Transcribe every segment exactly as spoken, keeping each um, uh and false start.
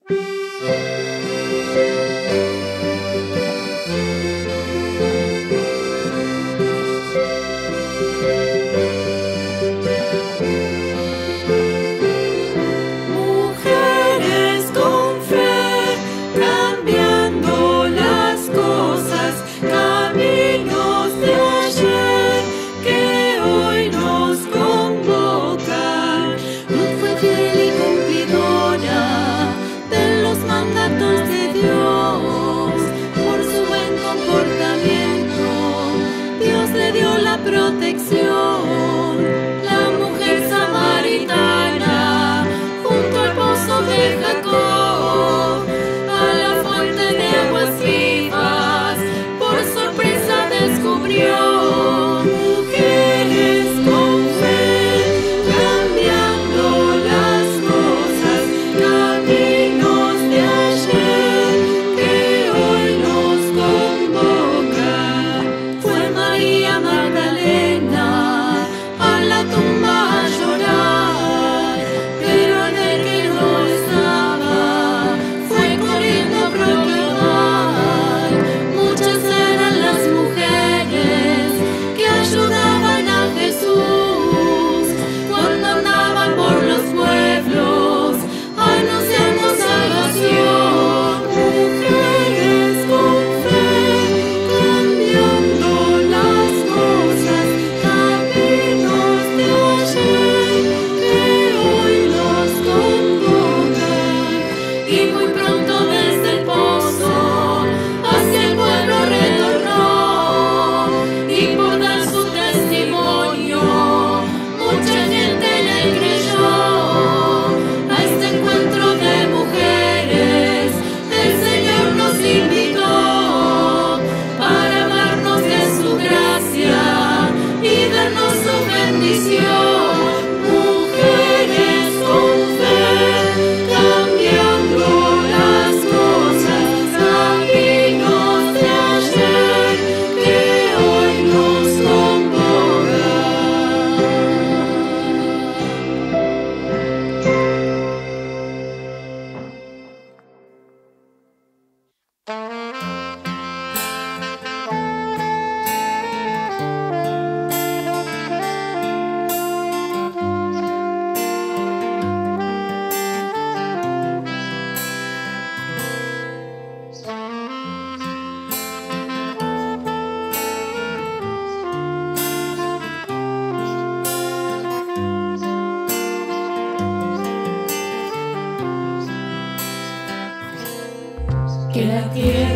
Que la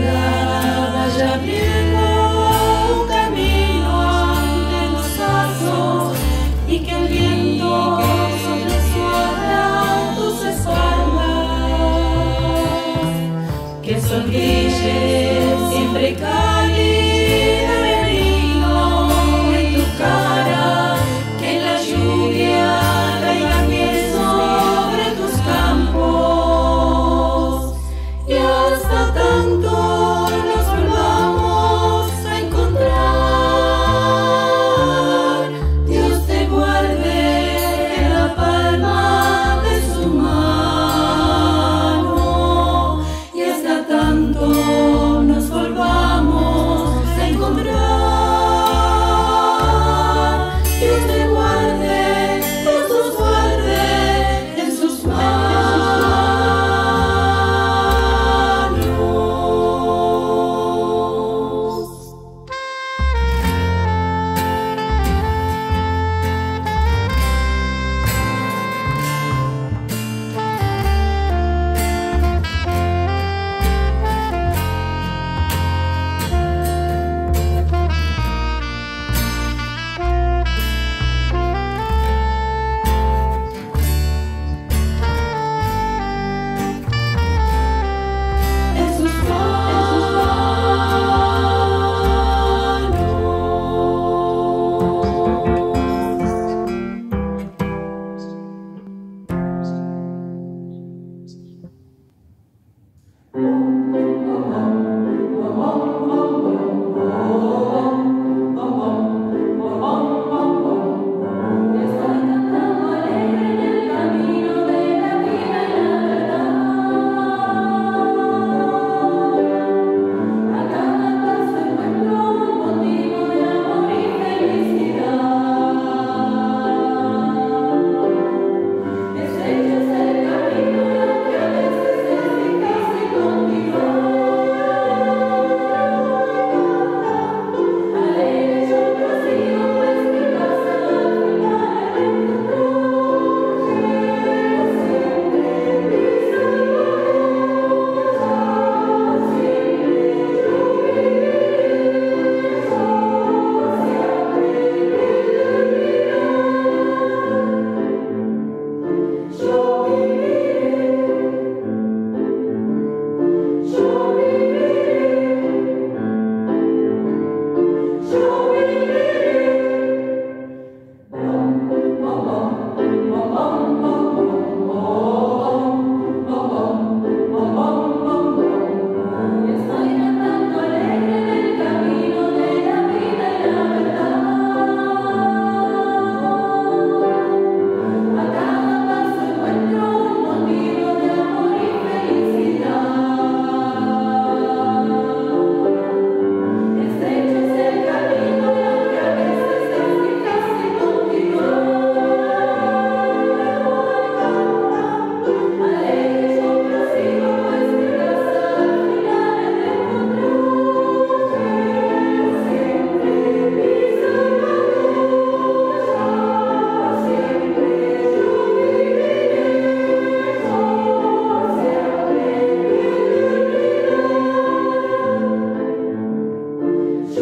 tierra vaya abriendo un camino ante los pasos y que el viento sople suave a tus espaldas. Que el sol brille siempre cálido y benigno en tu cara, que la lluvia caiga bien sobre tus campos y hasta tanto nos volvamos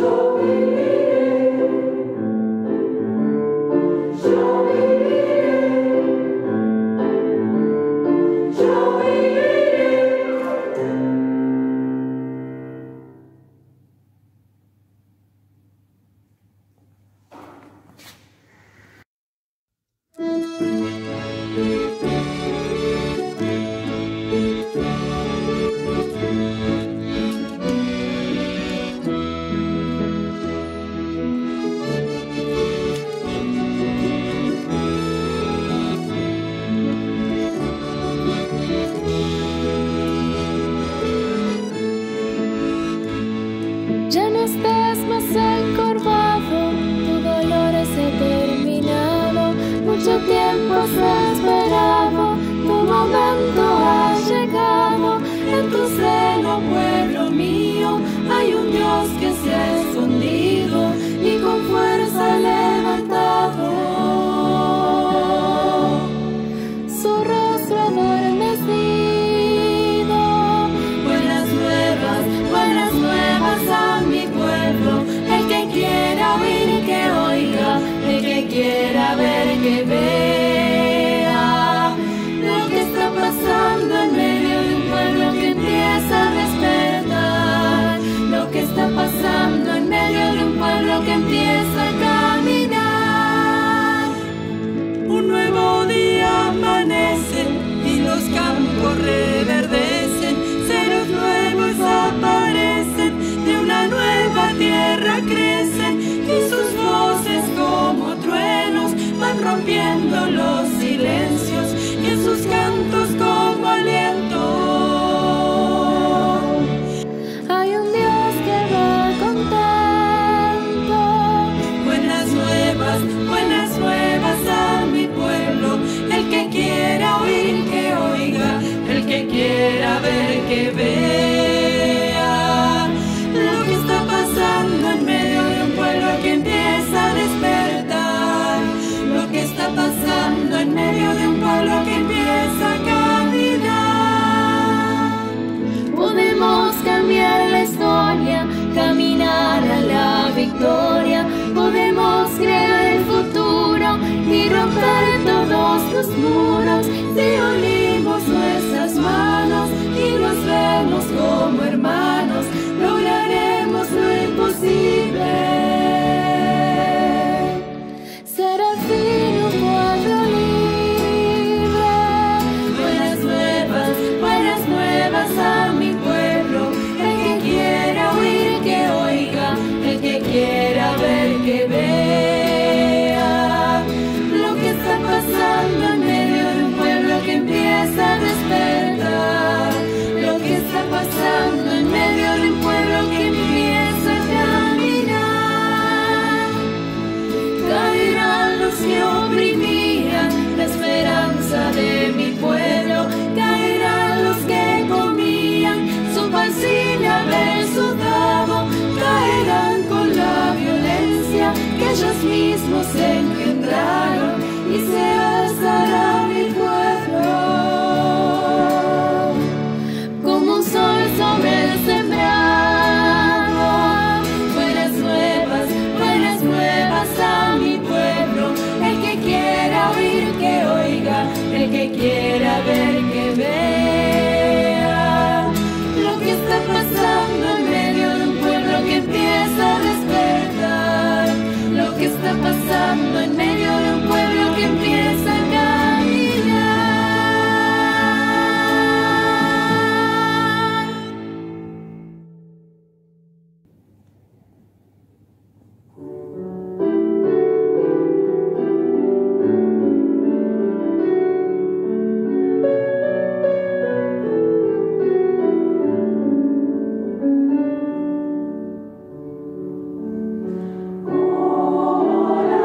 Hola.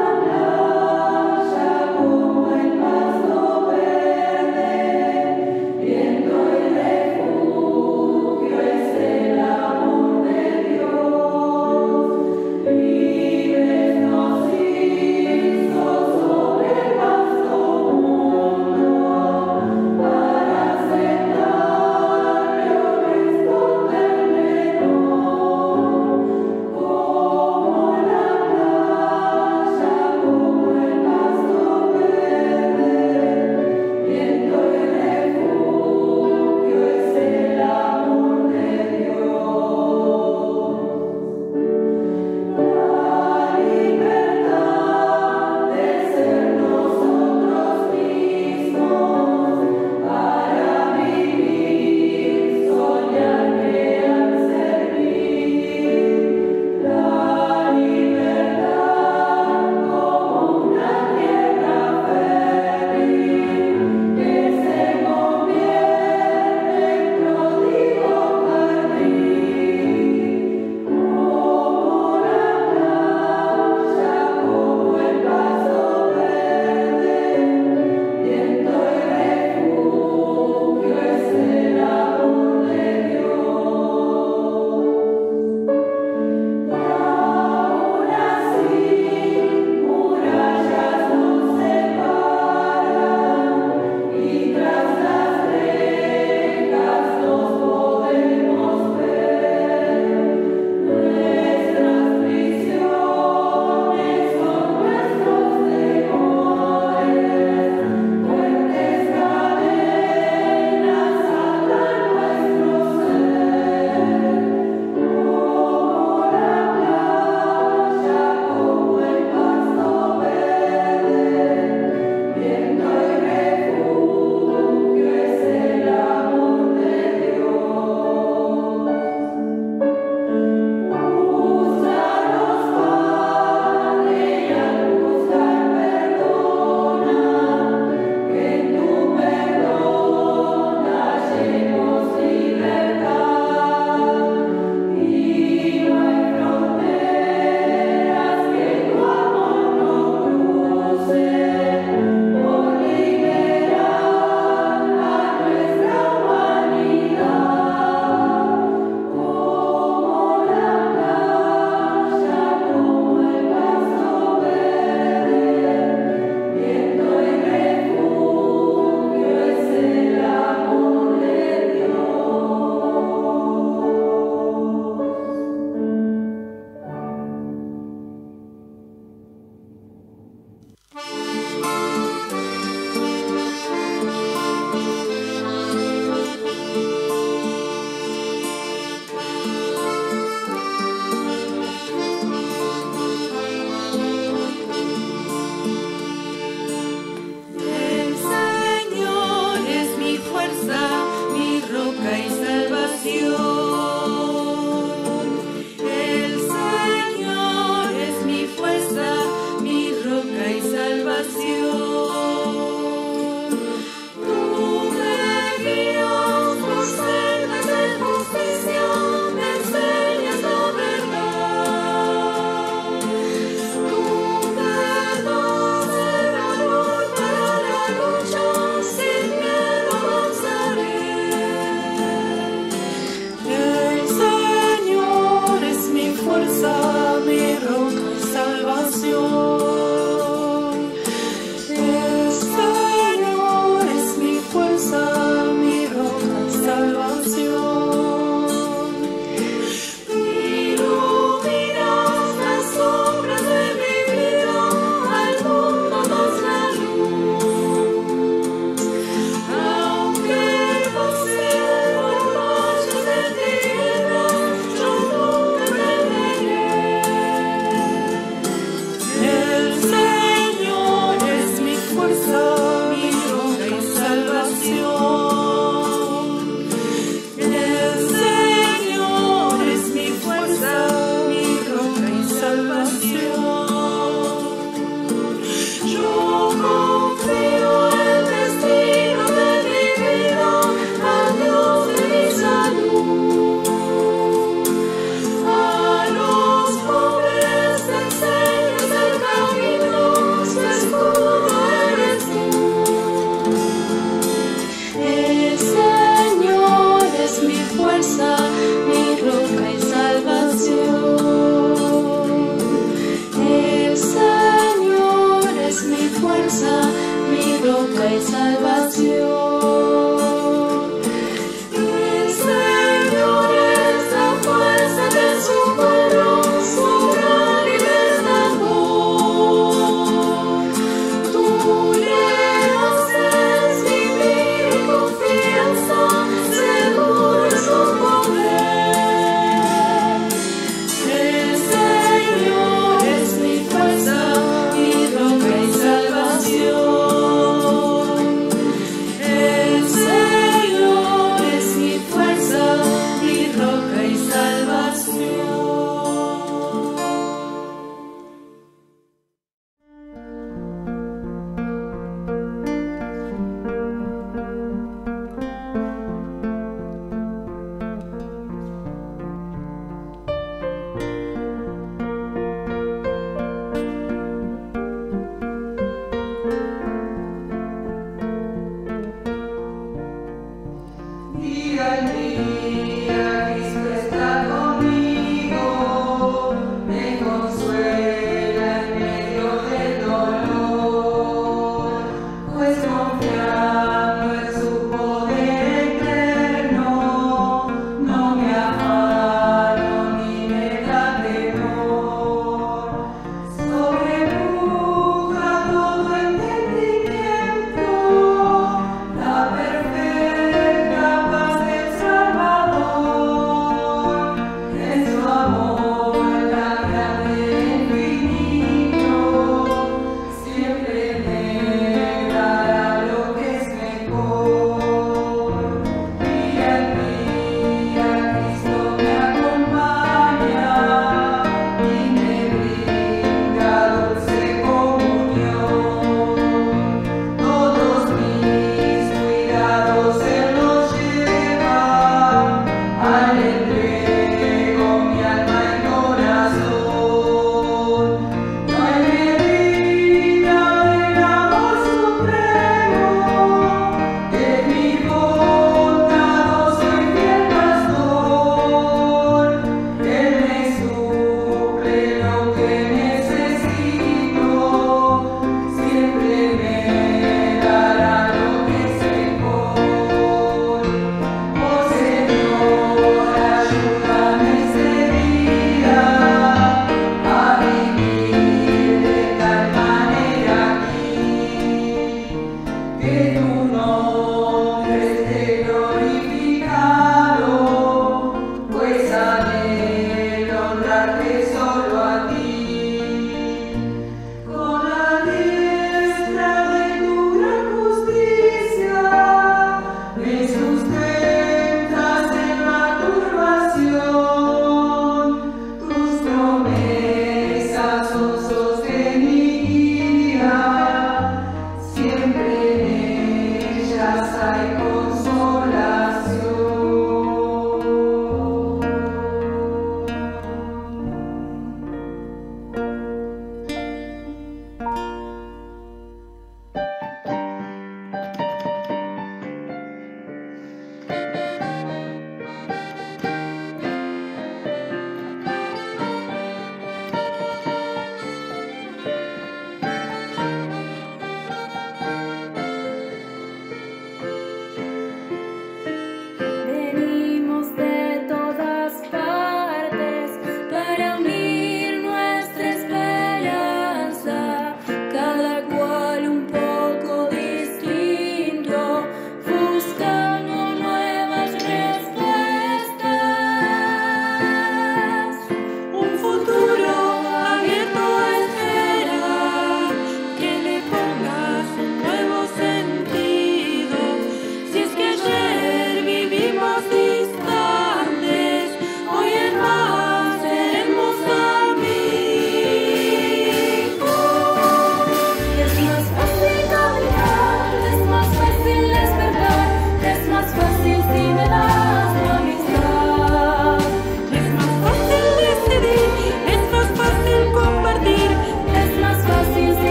Amor, la grandeza.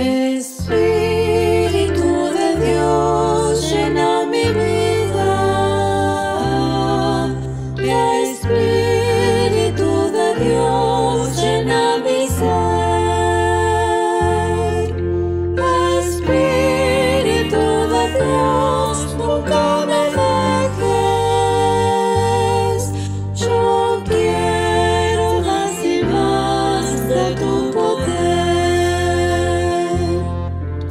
Espíritu de Dios, llena mi vida. Espíritu de Dios, llena mi ser. Espíritu de Dios, nunca me dejes. Yo quiero más y más de tu poder.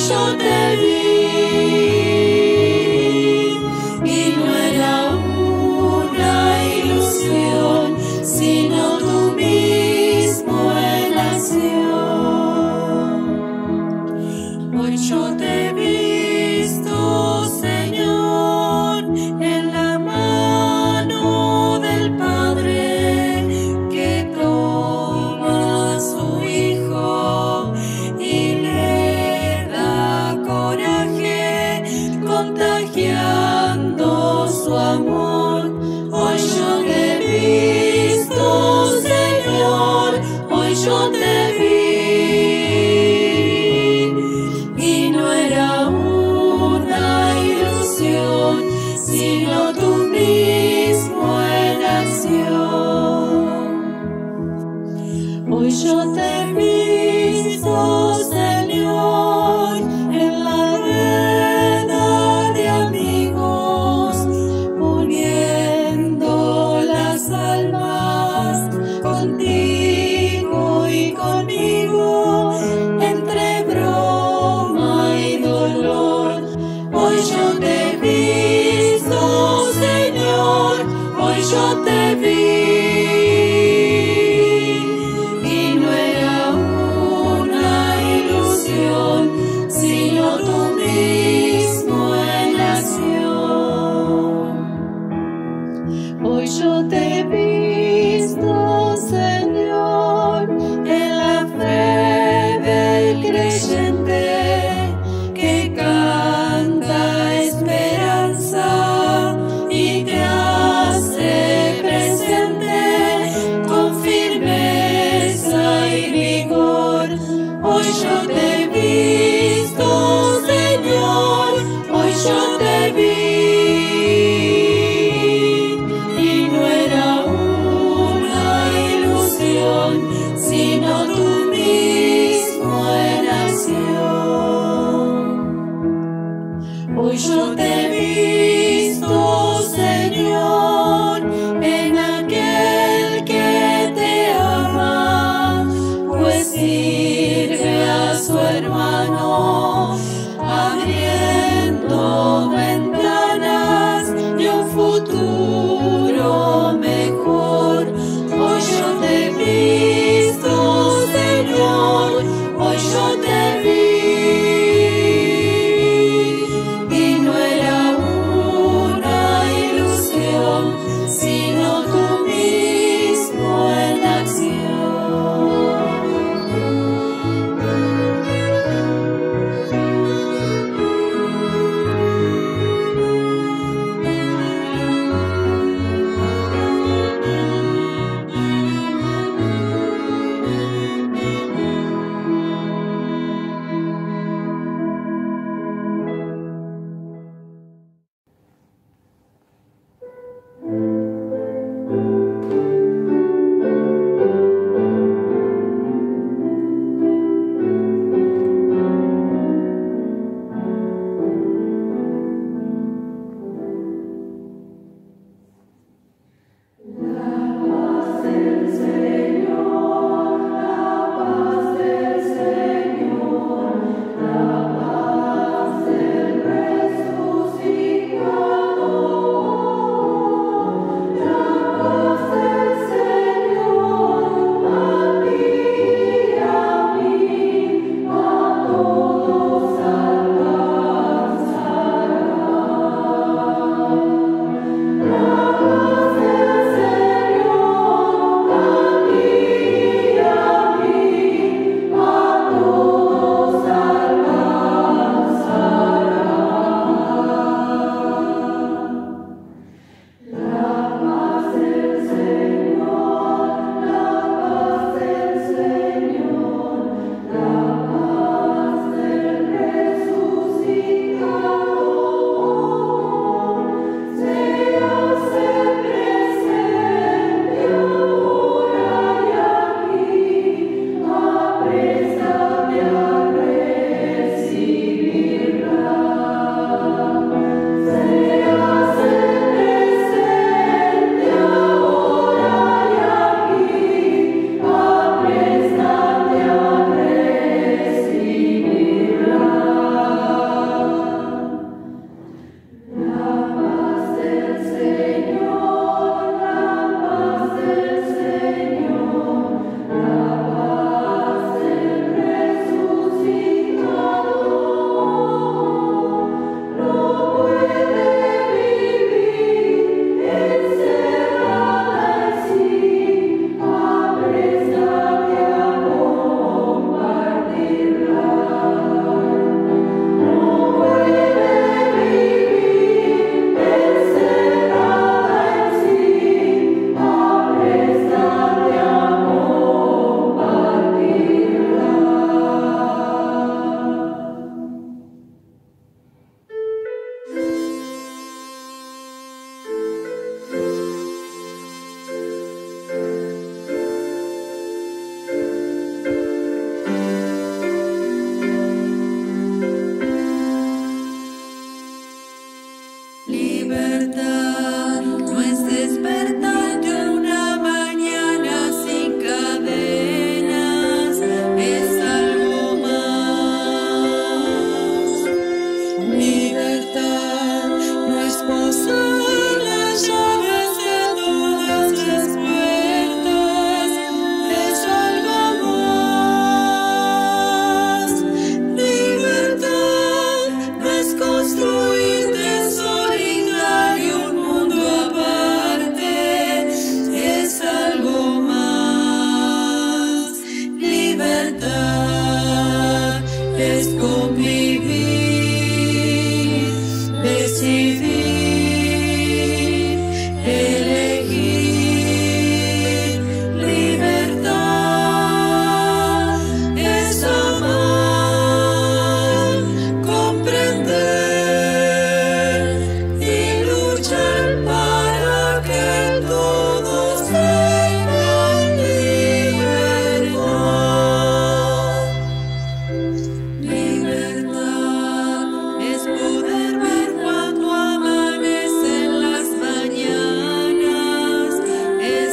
yo te vi, y no era una ilusión, sino tú mismo en acción. Hoy yo te he visto, Señor, en la mano del Padre que toma a su Hijo y le da coraje, contagiando su amor. Hoy yo te he visto, Señor, hoy yo te vi. Sino tú mismo en acción. Hoy yo te he visto, Señor, en la rueda de amigos, uniendo las almas contigo y conmigo, entre broma y dolor. Hoy yo te he visto, Señor, hoy yo te vi, y no era una ilusión, sino tú mismo en acción. Hoy yo te he visto, Señor, en la fe del creyente que canta esperanza y te hace convivir, decidir, elegir. Libertad es amar, comprender y luchar para que todos tengan libertad. Libertad es poder ver cuando amanecen las mañanas, es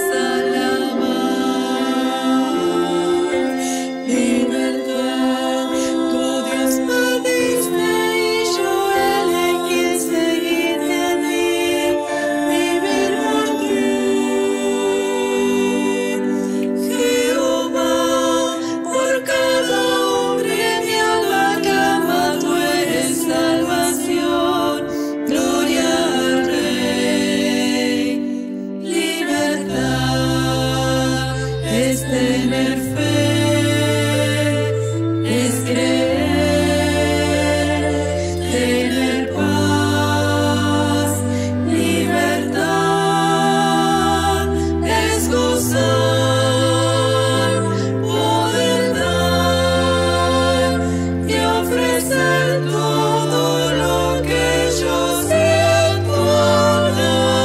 alabar. Libertad, tu Dios me diste y yo elegí seguirte a ti, vivir por ti. Jehová, por cada hombre mi alma clama, tú eres salvación, gloria al Rey. Libertad es tener fe, es creer, tener paz. Libertad es gozar, poder dar y ofrecer todo lo que yo siento al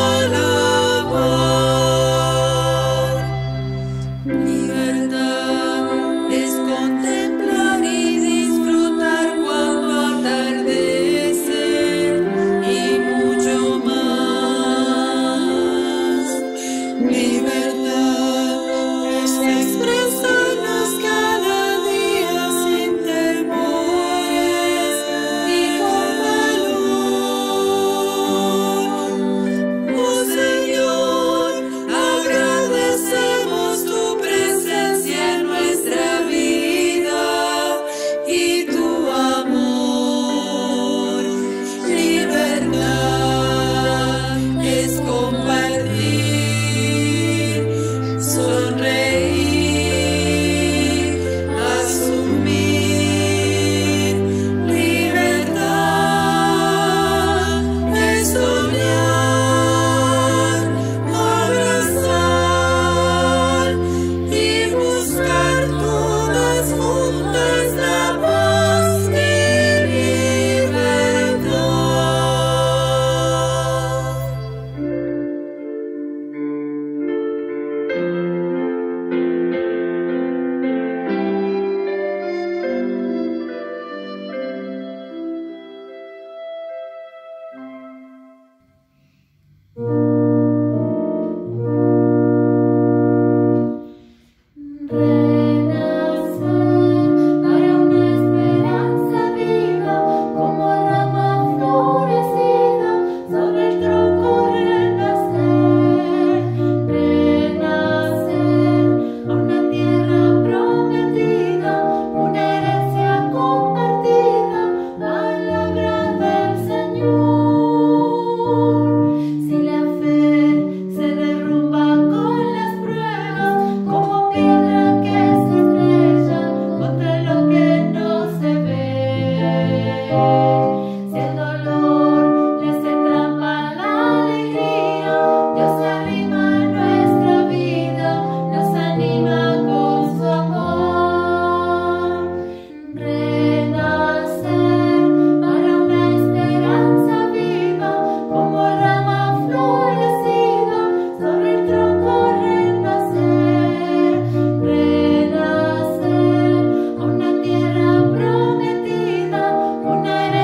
alabar. Libertad es contemplar y disfrutar cuando atardece y mucho más. Libertad es expresarnos cada día sin temores y con valor. Oh Señor, agradecemos tu presencia en nuestra vida y tu amor. Libertad es compartir, sonreír, asumir. Libertad es soñar, abrazar y buscar todas juntas la paz y libertad. Renacer para una esperanza viva, como rama florecida sobre el tronco. Renacer, renacer a una tierra prometida, una herencia compartida, palabra del Señor. Si la fe se derrumba con las pruebas, como piedra que se estrella contra lo que no se ve. Si el dolor le hace trampa a la alegría, Dios se arrima a nuestra vida, nos anima con su amor. Renacer para una esperanza viva, como rama florecida sobre el tronco. Renacer, renacer a una tierra prometida, una herencia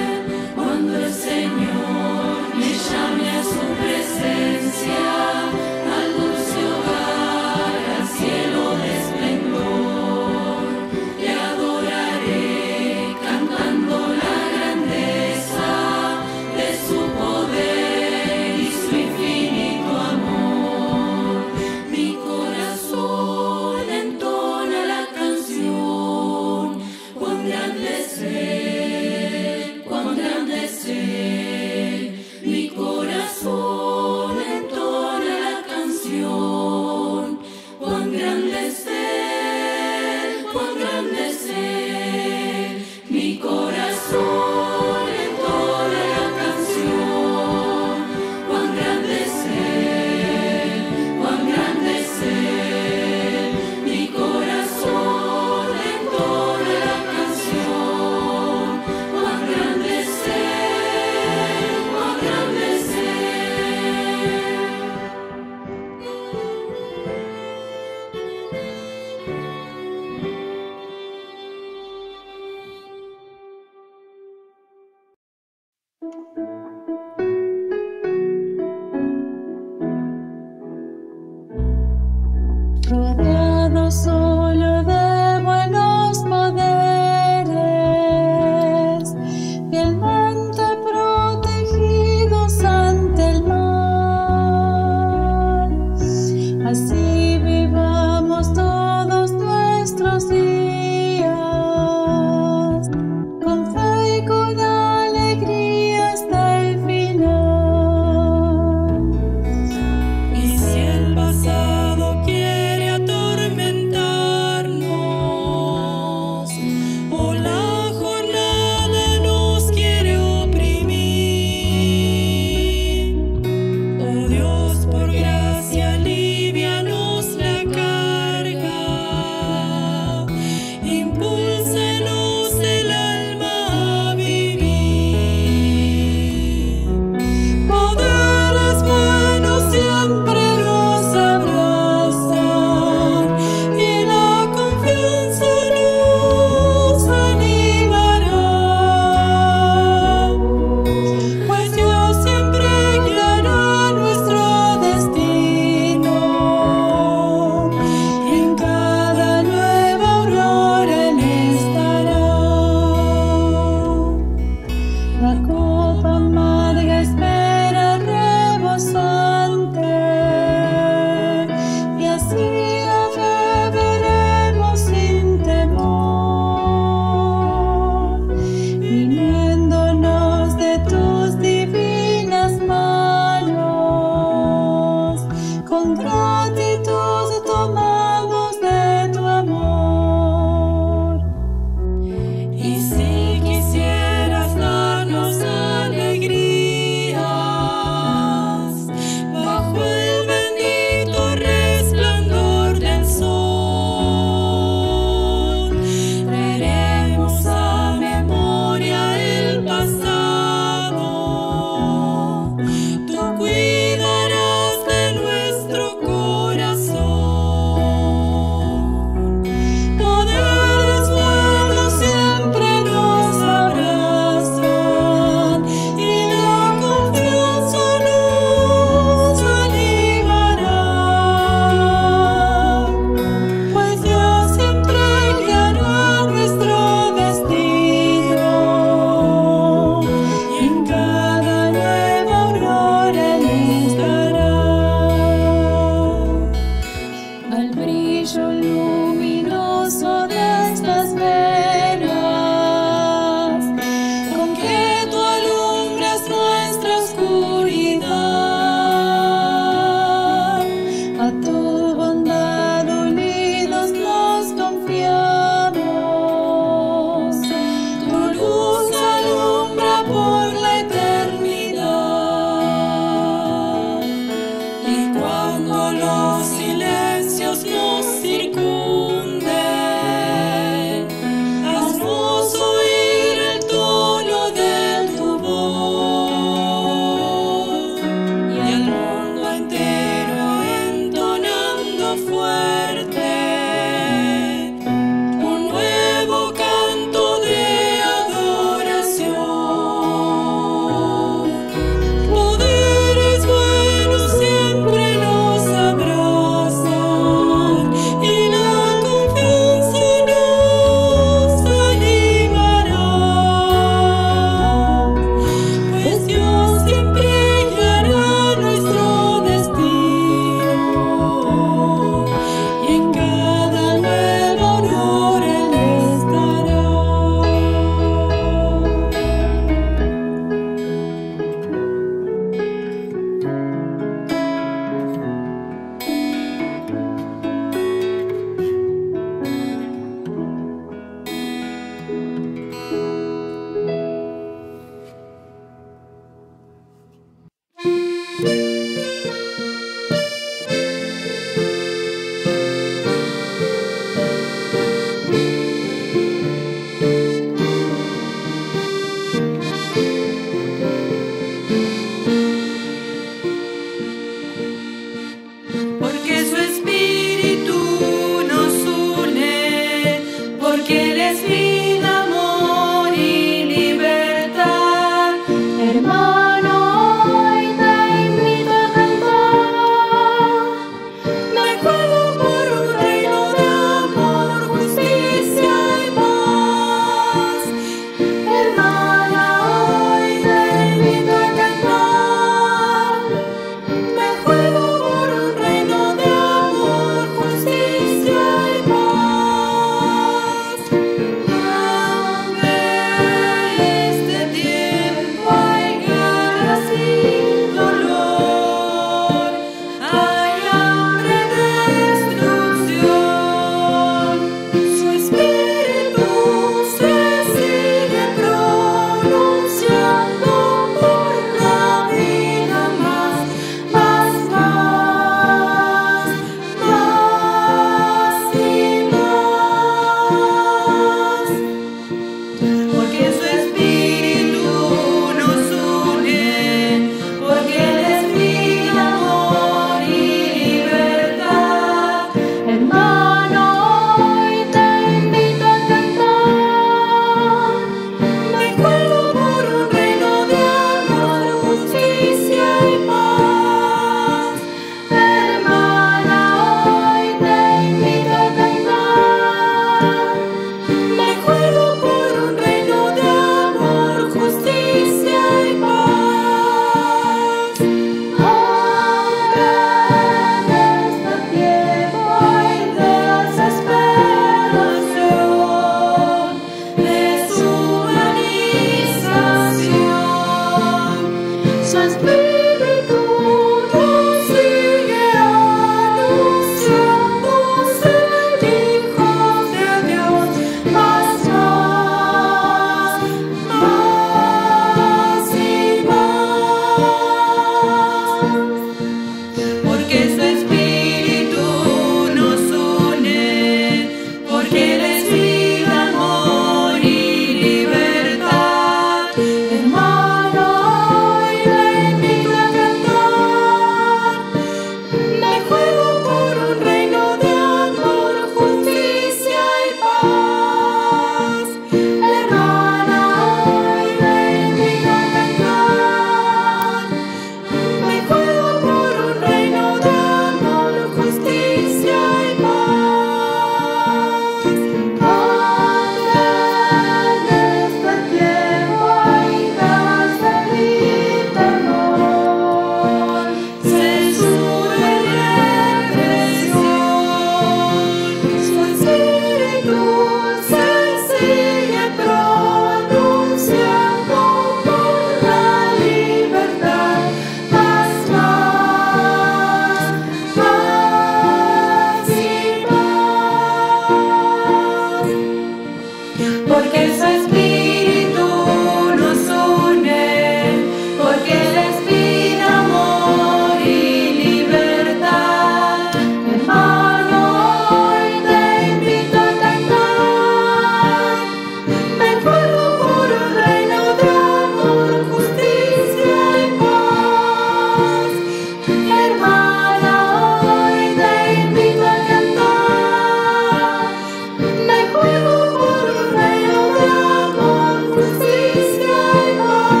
porque su espíritu nos une, porque Él es vida, amor y libertad. Hermano, hoy te invito a cantar, me juego por un reino de amor, justicia y paz. Hermana, hoy te invito a cantar, me juego por un reino de amor, justicia y paz.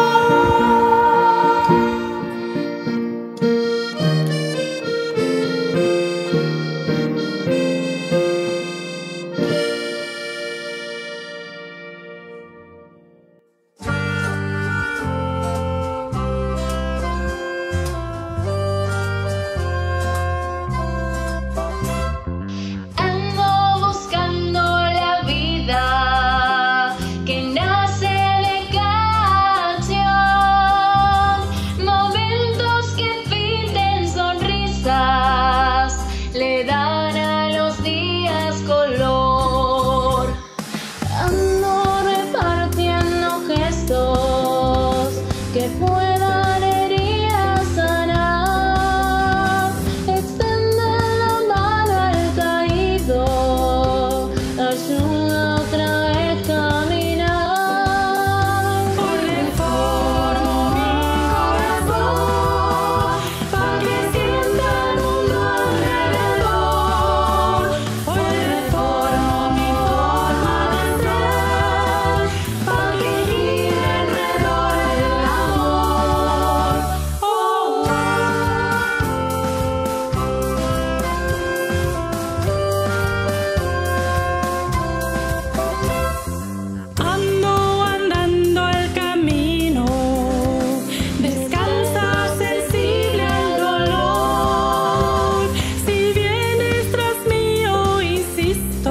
Ando buscando la vida que nace de canción, momentos que pinten sonrisas, le dan a los días color. Ando repartiendo gestos que puedan heridas sanar, extende la mano al caído, ayuda otra vez caminar. Hoy reformo mi corazón, pa' que sienta el mundo alrededor. Hoy reformo mi forma de ser, pa' que gire alrededor el amor. Oh, oh. Ando andando el camino, descalza, sensible al dolor. Si vienes tras mío, insisto,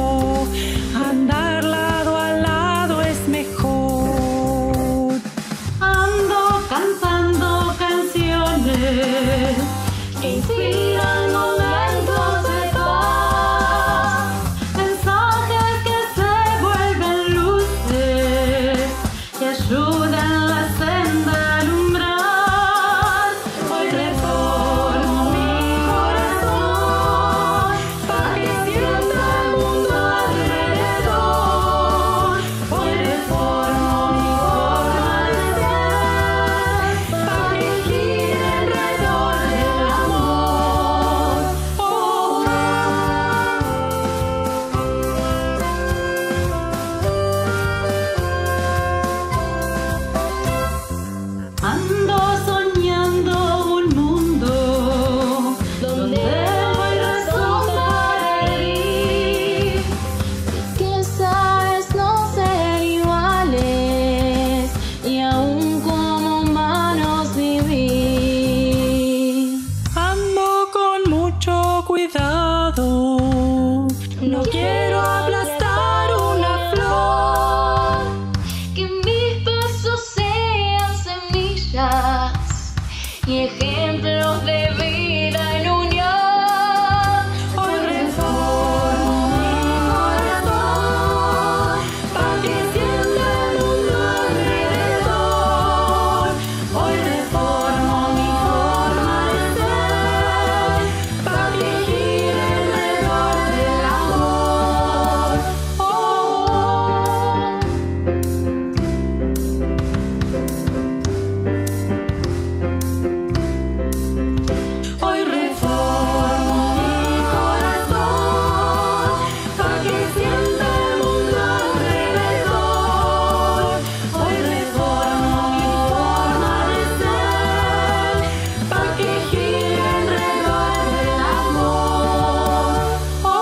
andar lado a lado es mejor. Ando cantando canciones que inspiran momentos de paz, mensajes que se vuelven luces y ayudan la senda a alumbrar. Hoy reformo mi corazón, pa' que sienta el mundo alrededor. Hoy reformo mi forma de ser, pa' que gire alrededor del amor. Oh, oh. Ando soñando un mundo donde hay razón para herir, Que sabes no ser iguales y aún como humanos vivir. ando con mucho cuidado, no quiero aplastar una flor. Que mis pasos sean semillas y ejemplos de vida en unión. Hoy reformo mi corazón, pa' que sienta el mundo alrededor. Hoy reformo mi forma de ser, pa' que gire alrededor del amor. Oh, oh. Hoy reformo mi corazón, pa' que sienta el mundo alrededor. Hoy reformo mi forma de ser, pa' que gire alrededor del amor. Oh, oh.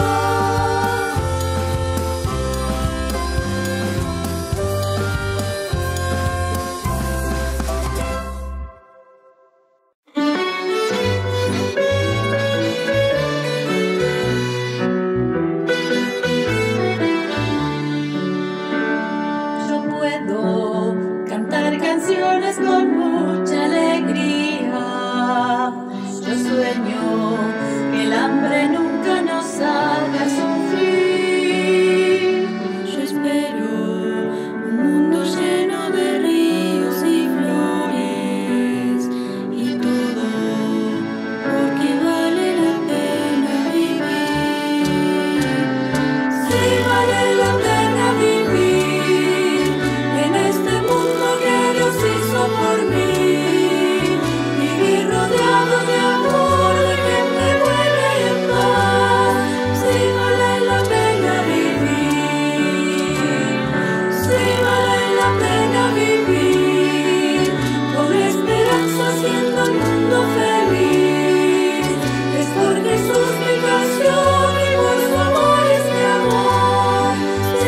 Yo puedo cantar canciones con mucha alegría. Yo sueño que el hambre nunca nos haga sufrir. vale la pena vivir en este mundo que Dios hizo por mí. Vivir rodeado de amor, de gente buena y en paz. Sí vale la pena vivir. Sí vale la pena vivir con esperanza, haciendo el mundo feliz. Es por Jesús mi canción y por su amor es mi amor. Sí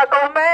a comer.